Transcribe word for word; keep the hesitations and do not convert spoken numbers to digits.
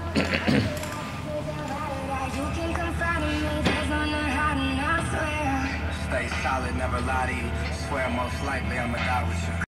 Stay solid, never lie to you. Swear most likely I'ma die with you.